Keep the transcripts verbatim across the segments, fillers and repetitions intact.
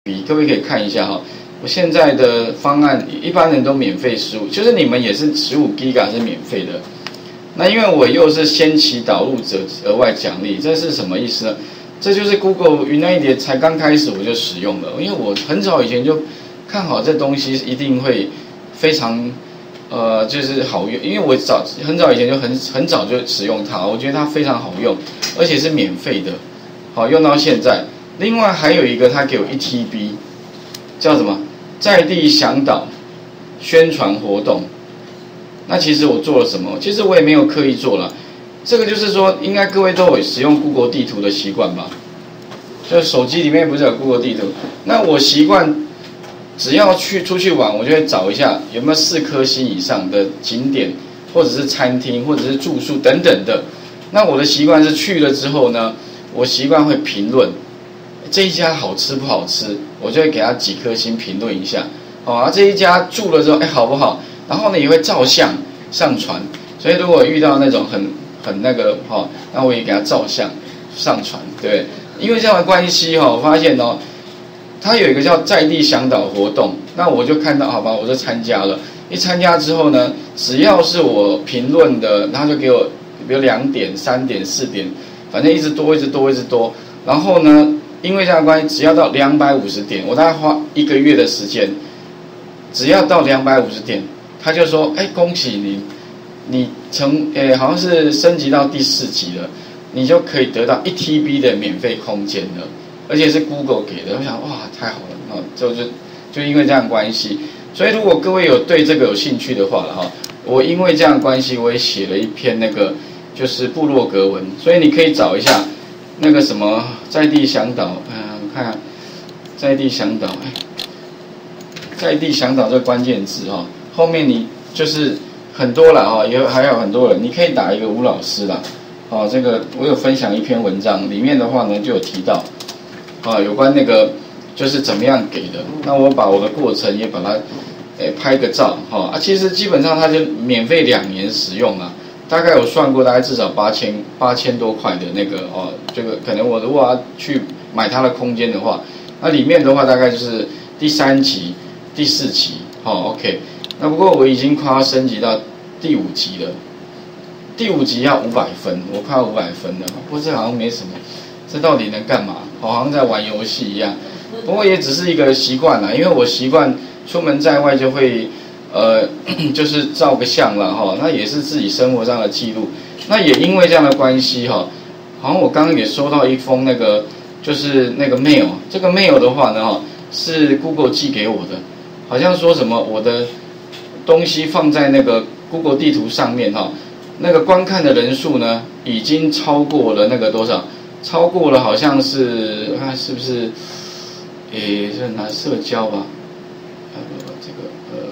比，各位可以看一下哈。我现在的方案一般人都免费十五，就是你们也是十五 G B 是免费的。那因为我又是先期导入者额外奖励，这是什么意思呢？这就是 Google United 才刚开始我就使用了，因为我很早以前就看好这东西一定会非常呃就是好用，因为我早很早以前就很很早就使用它，我觉得它非常好用，而且是免费的，好用到现在。另外还有一个，它给我一 T B， 叫什么？在地向导宣传活动。那其实我做了什么？其实我也没有刻意做了。这个就是说，应该各位都有使用 Google 地图的习惯吧？就是手机里面不是有 Google 地图？那我习惯只要去出去玩，我就会找一下有没有四颗星以上的景点，或者是餐厅，或者是住宿等等的。那我的习惯是去了之后呢，我习惯会评论这一家好吃不好吃，我就会给他几颗星评论一下。哦，啊、这一家住了之后，哎好不好？然后呢也会照相上传。所以如果遇到那种很很那个哈，那我也给他照相上传，对，因为这样的关系哈，我发现哦，他有一个叫在地向导活动，那我就看到好吧，我就参加了。一参加之后呢，只要是我评论的，他就给我比如两点、三点、四点，反正一直多、一直多、一直多。然后呢，因为这样的关系，只要到两百五十点，我大概花一个月的时间，只要到两百五十点，他就说：“哎，恭喜你。”你成诶，好像是升级到第四级了，你就可以得到一 T B 的免费空间了，而且是 Google 给的。我想哇，太好了啊！就就就因为这样的关系，所以如果各位有对这个有兴趣的话了哈，我因为这样的关系，我也写了一篇那个就是部落格文，所以你可以找一下那个什么在地向导，嗯、呃，我看看在地向导，哎，在地向导这个关键字哈，后面你就是。很多啦哈，也还有很多人，你可以打一个吴老师啦，哦，这个我有分享一篇文章，里面的话呢就有提到，啊，有关那个就是怎么样给的，那我把我的过程也把它，诶拍个照哈，啊，其实基本上它就免费两年使用啊，大概有算过，大概至少八千八千多块的那个哦，这个可能我如果要去买它的空间的话，那里面的话大概就是第三期、第四期，哦 ，OK。那不过我已经快要升级到第五级了，第五级要五百分，我快要五百分了。不过这好像没什么，这到底能干嘛？好像在玩游戏一样。不过也只是一个习惯啦，因为我习惯出门在外就会，呃，就是照个相啦哈，那也是自己生活上的记录。那也因为这样的关系哈，好像我刚刚也收到一封那个就是那个 mail， 这个 mail 的话呢哈，是 Google 寄给我的，好像说什么我的。东西放在那个 Google 地图上面哈，那个观看的人数呢，已经超过了那个多少？超过了好像是看是不是？诶，是拿社交吧？呃，这个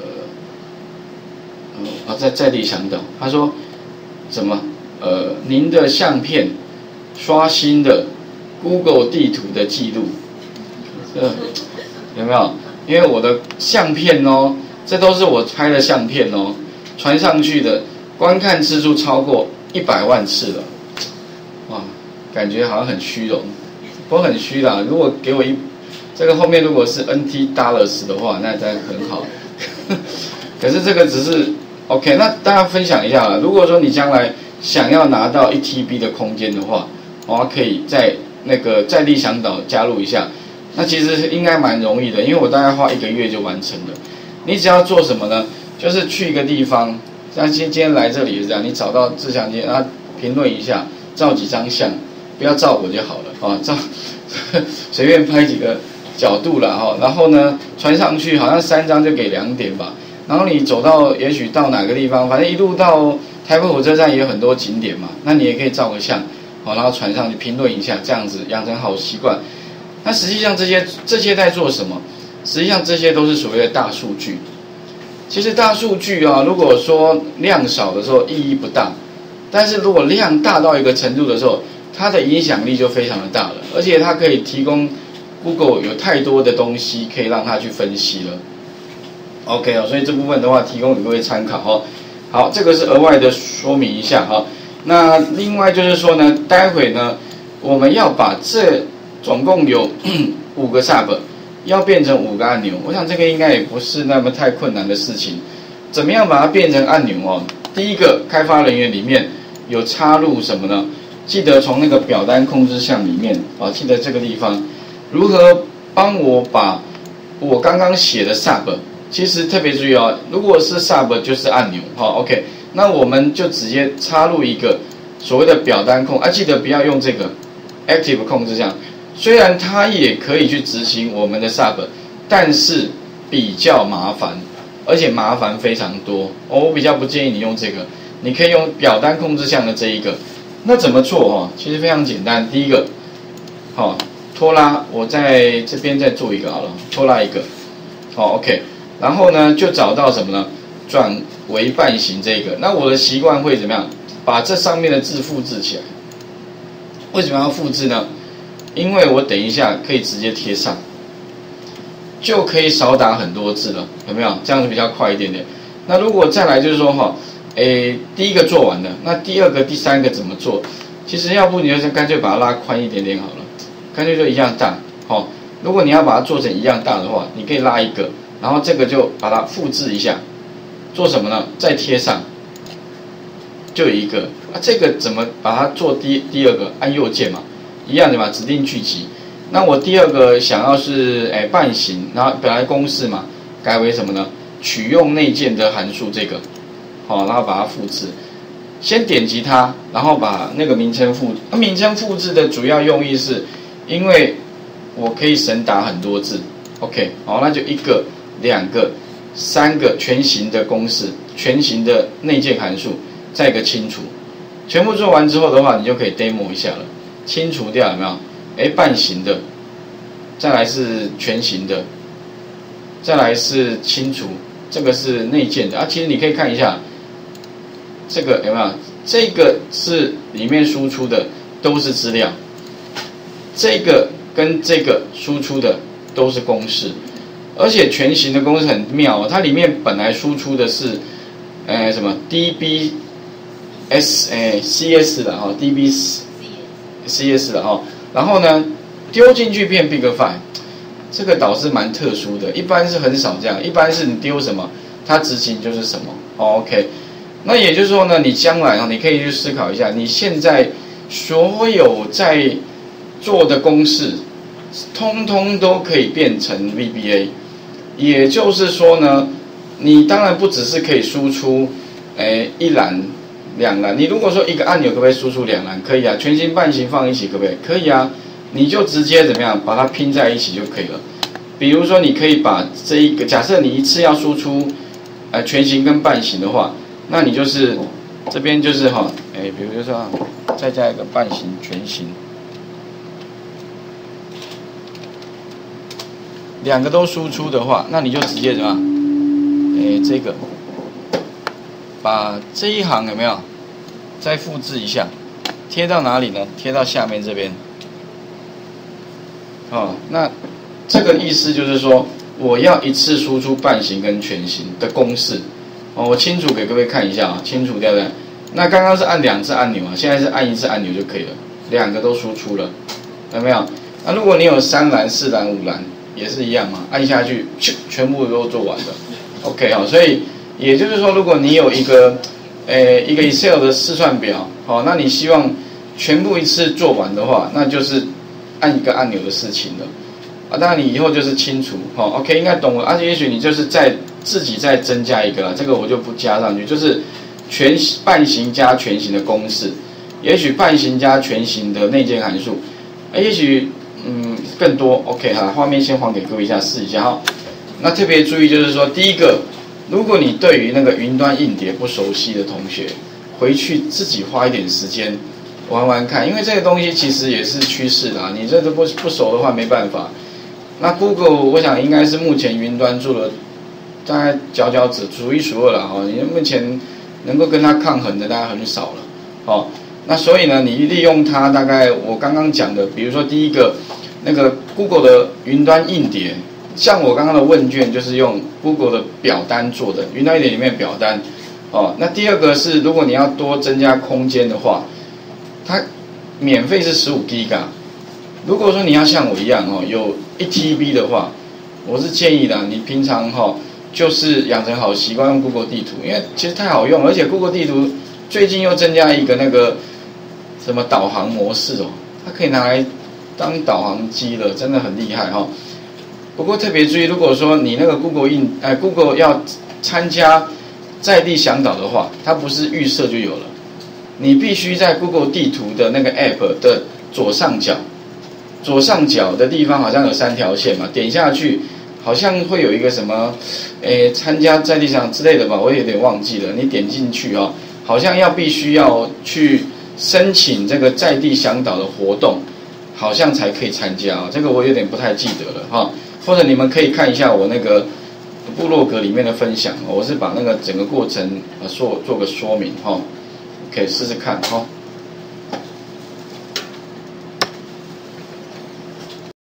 呃，啊，在在地向导，他说什么？呃，您的相片刷新的 Google 地图的记录，这有没有？因为我的相片哦。这都是我拍的相片哦，传上去的观看次数超过一百万次了，哇，感觉好像很虚荣，不过很虚啦。如果给我一这个后面如果是 N T dollars 的话，那当然很好。可是这个只是 OK， 那大家分享一下啦。如果说你将来想要拿到一 T B 的空间的话，哦，可以在那个在地向导加入一下。那其实应该蛮容易的，因为我大概花一个月就完成了。你只要做什么呢？就是去一个地方，像今今天来这里也是这样，你找到自强街，啊，评论一下，照几张相，不要照我就好了啊，照随便拍几个角度了哈，然后呢传上去，好像三张就给两点吧。然后你走到也许到哪个地方，反正一路到台北火车站也有很多景点嘛，那你也可以照个相，好，然后传上去评论一下，这样子养成好习惯。那实际上这些这些在做什么？实际上这些都是所谓的大数据。其实大数据啊，如果说量少的时候意义不大，但是如果量大到一个程度的时候，它的影响力就非常的大了，而且它可以提供 Google 有太多的东西可以让它去分析了。OK 哦，所以这部分的话提供给各位参考哦。好，这个是额外的说明一下哈。那另外就是说呢，待会呢我们要把这总共有五个 sub。 要变成五个按钮，我想这个应该也不是那么太困难的事情。怎么样把它变成按钮哦？第一个，开发人员里面有插入什么呢？记得从那个表单控制项里面啊，记得这个地方如何帮我把我刚刚写的 sub， 其实特别注意哦，如果是 sub 就是按钮，好 ，OK， 那我们就直接插入一个所谓的表单控啊，记得不要用这个 active 控制项，虽然它也可以去执行我们的 sub， 但是比较麻烦，而且麻烦非常多，哦，我比较不建议你用这个，你可以用表单控制项的这一个。那怎么做哦？其实非常简单。第一个，好、哦，拖拉，我在这边再做一个好了，拖拉一个，好、哦、，OK。然后呢，就找到什么呢？转为半形这个。那我的习惯会怎么样？把这上面的字复制起来。为什么要复制呢？因为我等一下可以直接贴上，就可以少打很多字了，有没有？这样子比较快一点点。那如果再来就是说哈。诶，第一个做完了，那第二个、第三个怎么做？其实要不你就干脆把它拉宽一点点好了，干脆就一样大。好、哦，如果你要把它做成一样大的话，你可以拉一个，然后这个就把它复制一下，做什么呢？再贴上，就有一个。啊，这个怎么把它做第第二个？按右键嘛，一样的嘛，指定聚集。那我第二个想要是诶半形，然后本来公式嘛，改为什么呢？取用内建的函数这个。好，然后把它复制，先点击它，然后把那个名称复。那名称复制的主要用意是，因为我可以省打很多字。OK， 好，那就一个、两个、三个全形的公式，全形的内建函数，再一个清除。全部做完之后的话，你就可以 demo 一下了。清除掉有没有？哎，半形的，再来是全形的，再来是清除，这个是内建的啊。其实你可以看一下。这个有没有？这个是里面输出的都是资料，这个跟这个输出的都是公式，而且全形的公式很妙哦，它里面本来输出的是，呃什么 D B S 呃 C S 的哈 ，D B C S 的哈，然后呢丢进去变 Big File， 这个倒是蛮特殊的，一般是很少这样，一般是你丢什么，它执行就是什么。哦、OK。那也就是说呢，你将来啊，你可以去思考一下，你现在所有在做的公式，通通都可以变成 V B A。也就是说呢，你当然不只是可以输出，诶一栏、两栏。你如果说一个按钮可不可以输出两栏？可以啊，全形、半形放一起可不可以？可以啊，你就直接怎么样把它拼在一起就可以了。比如说，你可以把这一个，假设你一次要输出，呃全形跟半形的话。那你就是这边就是哈，哎，比如说再加一个半形、全形，两个都输出的话，那你就直接什么？哎，这个把这一行有没有再复制一下，贴到哪里呢？贴到下面这边。哦，那这个意思就是说，我要一次输出半形跟全形的公式。哦，我清除给各位看一下啊，清除掉的。那刚刚是按两次按钮啊，现在是按一次按钮就可以了，两个都输出了，有没有？那如果你有三栏、四栏、五栏，也是一样嘛，按下去，全部都做完了。OK 好，所以也就是说，如果你有一个，呃，一个 Excel 的试算表，好，那你希望全部一次做完的话，那就是按一个按钮的事情了。啊，当然你以后就是清除，好 ，OK， 应该懂了。而且也许你就是再自己再增加一个啦，这个我就不加上去，就是全半形加全形的公式，也许半形加全形的内建函数，哎，也许嗯更多 ，OK 哈，画面先还给各位一下试一下哈。那特别注意就是说，第一个，如果你对于那个云端硬碟不熟悉的同学，回去自己花一点时间玩玩看，因为这个东西其实也是趋势啦，你这都不不熟的话没办法。那 Google 我想应该是目前云端做的大概佼佼者数一数二了哈，你目前能够跟它抗衡的大概很少了，哦，那所以呢，你利用它大概我刚刚讲的，比如说第一个那个 Google 的云端硬碟，像我刚刚的问卷就是用 Google 的表单做的，云端硬碟里面表单，哦，那第二个是如果你要多增加空间的话，它免费是十五 G B。如果说你要像我一样哦，有一 T B 的话， 我是建议的，你平常哈、哦、就是养成好习惯用 Google 地图，因为其实太好用，而且 Google 地图最近又增加一个那个什么导航模式哦，它可以拿来当导航机了，真的很厉害哈、哦。不过特别注意，如果说你那个 Google 印哎 Google 要参加在地向导的话，它不是预设就有了，你必须在 Google 地图的那个 App 的左上角，左上角的地方好像有三条线嘛，点下去好像会有一个什么，诶，参加在地向之类的吧，我也有点忘记了。你点进去哦，好像要必须要去申请这个在地向导的活动，好像才可以参加哦。这个我有点不太记得了哈、哦。或者你们可以看一下我那个部落格里面的分享，我是把那个整个过程呃做做个说明哈、哦，可以试试看哈、哦。